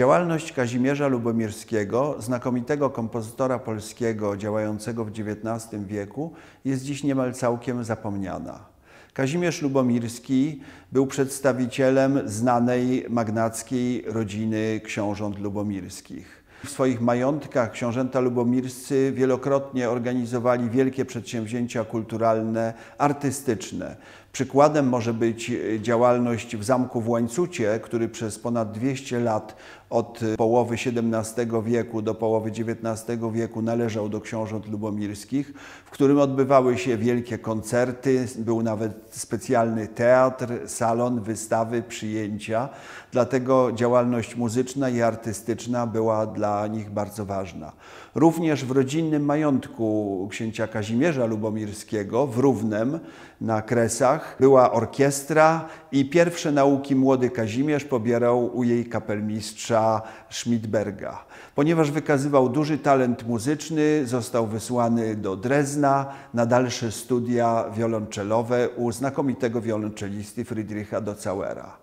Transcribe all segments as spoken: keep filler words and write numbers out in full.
Działalność Kazimierza Lubomirskiego, znakomitego kompozytora polskiego działającego w dziewiętnastym wieku, jest dziś niemal całkiem zapomniana. Kazimierz Lubomirski był przedstawicielem znanej magnackiej rodziny książąt lubomirskich. W swoich majątkach książęta lubomirscy wielokrotnie organizowali wielkie przedsięwzięcia kulturalne, artystyczne. Przykładem może być działalność w zamku w Łańcucie, który przez ponad dwieście lat od połowy siedemnastego wieku do połowy dziewiętnastego wieku należał do książąt lubomirskich, w którym odbywały się wielkie koncerty, był nawet specjalny teatr, salon, wystawy, przyjęcia. Dlatego działalność muzyczna i artystyczna była dla nich bardzo ważna. Również w rodzinnym majątku księcia Kazimierza Lubomirskiego w Równem na Kresach była orkiestra i pierwsze nauki młody Kazimierz pobierał u jej kapelmistrza Schmidberga. Ponieważ wykazywał duży talent muzyczny, został wysłany do Drezna na dalsze studia wiolonczelowe u znakomitego wiolonczelisty Friedricha Dotzauera.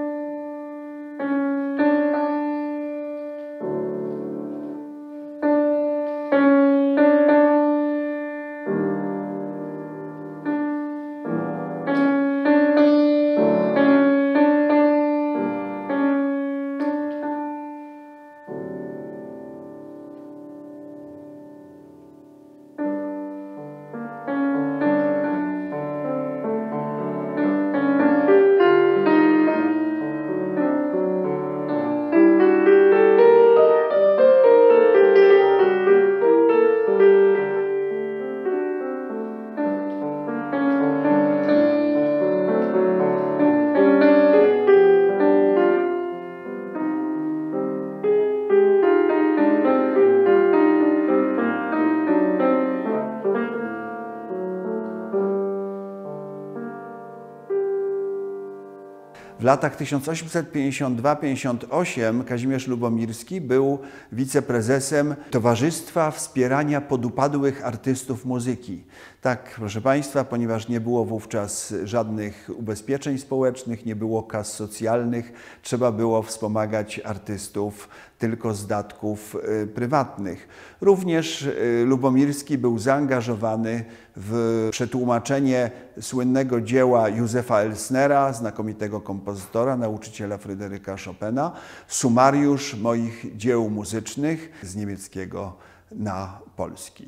W latach tysiąc osiemset pięćdziesiąt dwa do pięćdziesiąt osiem Kazimierz Lubomirski był wiceprezesem Towarzystwa Wspierania Podupadłych Artystów Muzyki. Tak, proszę Państwa, ponieważ nie było wówczas żadnych ubezpieczeń społecznych, nie było kas socjalnych, trzeba było wspomagać artystów tylko z datków prywatnych. Również Lubomirski był zaangażowany w przetłumaczenie słynnego dzieła Józefa Elsnera, znakomitego kompozytora, nauczyciela Fryderyka Chopina, Sumariusz moich dzieł muzycznych z niemieckiego na polski.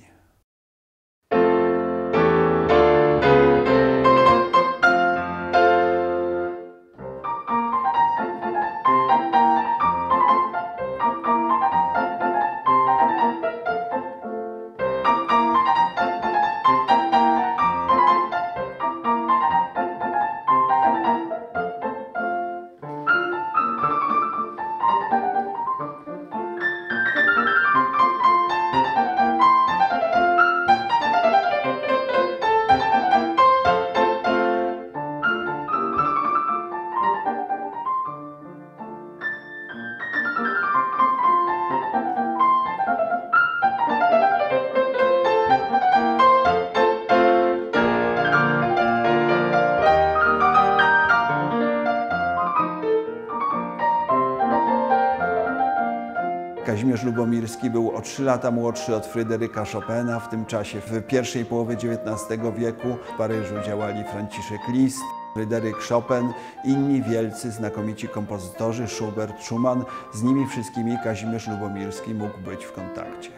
Kazimierz Lubomirski był o trzy lata młodszy od Fryderyka Chopina. W tym czasie, w pierwszej połowie dziewiętnastego wieku w Paryżu działali Franciszek Liszt, Fryderyk Chopin, inni wielcy, znakomici kompozytorzy, Schubert, Schumann. Z nimi wszystkimi Kazimierz Lubomirski mógł być w kontakcie.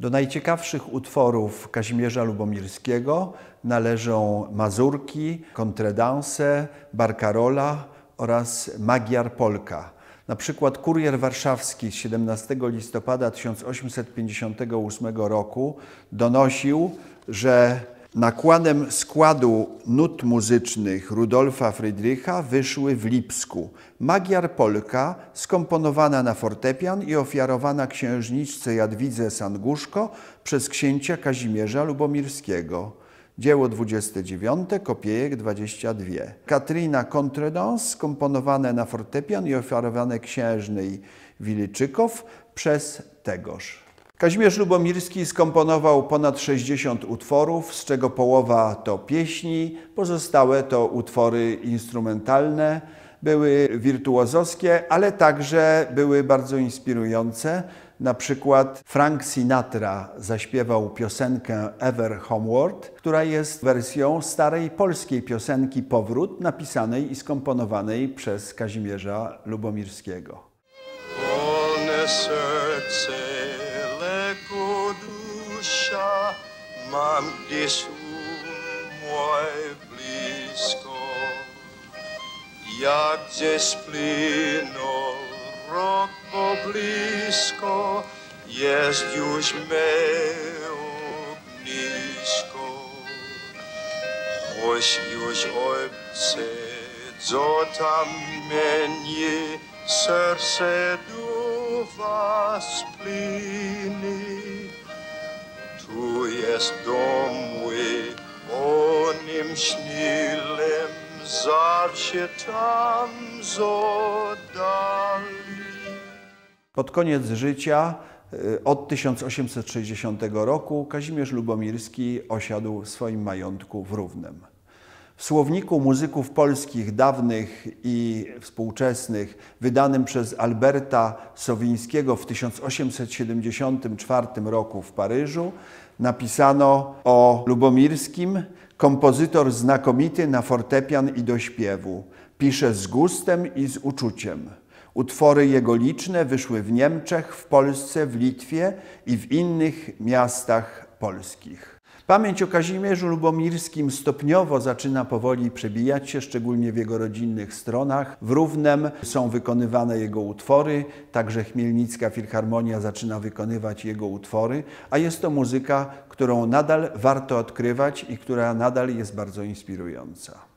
Do najciekawszych utworów Kazimierza Lubomirskiego należą Mazurki, Contredanse, Barcarola oraz Magyar Polka. Na przykład Kurier Warszawski z siedemnastego listopada tysiąc osiemset pięćdziesiątego ósmego roku donosił, że nakładem składu nut muzycznych Rudolfa Frydrycha wyszły w Lipsku Magyar Polka, skomponowana na fortepian i ofiarowana księżniczce Jadwidze Sanguszko przez księcia Kazimierza Lubomirskiego. Dzieło dwudzieste dziewiąte, kopiejek dwadzieścia dwie. Katrina Contredanse, skomponowane na fortepian i ofiarowane księżnej Wiliczykow przez tegoż. Kazimierz Lubomirski skomponował ponad sześćdziesiąt utworów, z czego połowa to pieśni, pozostałe to utwory instrumentalne. Były wirtuozowskie, ale także były bardzo inspirujące. Na przykład Frank Sinatra zaśpiewał piosenkę Ever Homeward, która jest wersją starej polskiej piosenki Powrót, napisanej i skomponowanej przez Kazimierza Lubomirskiego. Wolne serce, lekko dusza, mam gdzieś mój blisko, jak gdzieś splynął rok poblisko, jest już me ognisko. Choć już obce, co tam mnie serce do was płynie, tu jest dom mój, o nim śniłem, zawsze tam zoddali. Pod koniec życia, od tysiąc osiemset sześćdziesiątego roku, Kazimierz Lubomirski osiadł w swoim majątku w Równem. W słowniku muzyków polskich dawnych i współczesnych, wydanym przez Alberta Sowińskiego w tysiąc osiemset siedemdziesiątym czwartym roku w Paryżu, napisano o Lubomirskim: kompozytor znakomity na fortepian i do śpiewu. Pisze z gustem i z uczuciem. Utwory jego liczne wyszły w Niemczech, w Polsce, w Litwie i w innych miastach polskich. Pamięć o Kazimierzu Lubomirskim stopniowo zaczyna powoli przebijać się, szczególnie w jego rodzinnych stronach. W Równem są wykonywane jego utwory, także Chmielnicka Filharmonia zaczyna wykonywać jego utwory, a jest to muzyka, którą nadal warto odkrywać i która nadal jest bardzo inspirująca.